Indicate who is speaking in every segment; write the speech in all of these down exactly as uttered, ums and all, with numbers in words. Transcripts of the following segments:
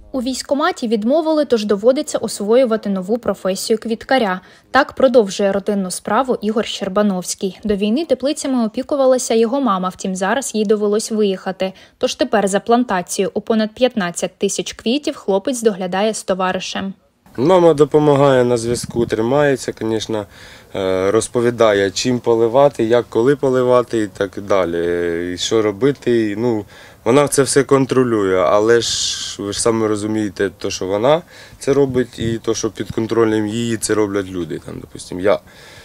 Speaker 1: У військкоматі відмовили, тож доводиться освоювати нову професію квіткаря. Так продовжує родинну справу Ігор Щербановський. До війни теплицями опікувалася його мама, втім зараз їй довелось виїхати. Тож тепер за плантацією у понад п'ятнадцять тисяч квітів хлопець доглядає з товаришем.
Speaker 2: Мама допомагає на зв'язку, тримається, звісно, розповідає, чим поливати, як, коли поливати і так далі, і що робити. Ну, вона це все контролює, але ж ви ж самі розумієте, то, що вона це робить, і то, що під контролем її це роблять люди. Там, допустим, я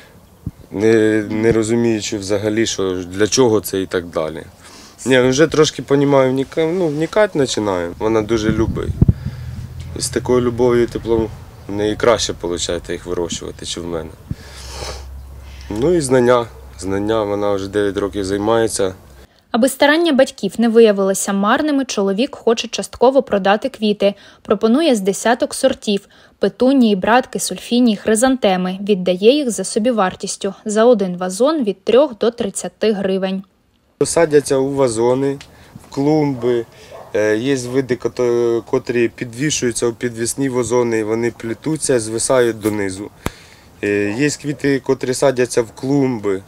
Speaker 2: не, не розуміючи взагалі, що для чого це і так далі. Ні, вже трошки розумію, вникати, ну, вникати починаю. Вона дуже любить. І з такою любов'ю і теплом в неї краще виходить їх вирощувати, ніж в мене. Ну і знання. Знання, вона вже дев'ять років займається.
Speaker 1: Аби старання батьків не виявилися марними, чоловік хоче частково продати квіти. Пропонує з десяток сортів – петунії, братки, сульфінії, хризантеми. Віддає їх за собівартістю. За один вазон від трьох до тридцяти гривень.
Speaker 2: Садяться у вазони, в клумби. Є види, котрі підвішуються у підвісні вазони, вони плетуться, звисають донизу. Є квіти, котрі садяться в клумби.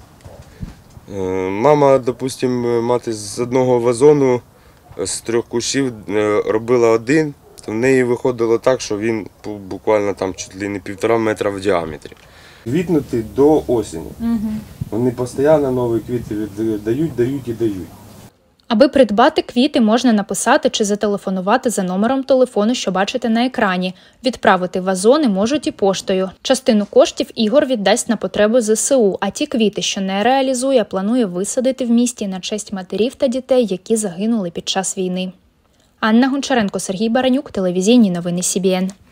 Speaker 2: Мама, допустимо, мати з одного вазону, з трьох кущів робила один, то в неї виходило так, що він буквально там чуть ли не півтора метра в діаметрі. Квітнути до осені. Угу. Вони постійно нові квіти дають, дають і дають.
Speaker 1: Аби придбати квіти, можна написати чи зателефонувати за номером телефону, що бачите на екрані. Відправити вазони можуть і поштою. Частину коштів Ігор віддасть на потреби зе се у, а ті квіти, що не реалізує, планує висадити в місті на честь матерів та дітей, які загинули під час війни. Анна Гончаренко, Сергій Баранюк, телевізійні новини Сі Бі Ен.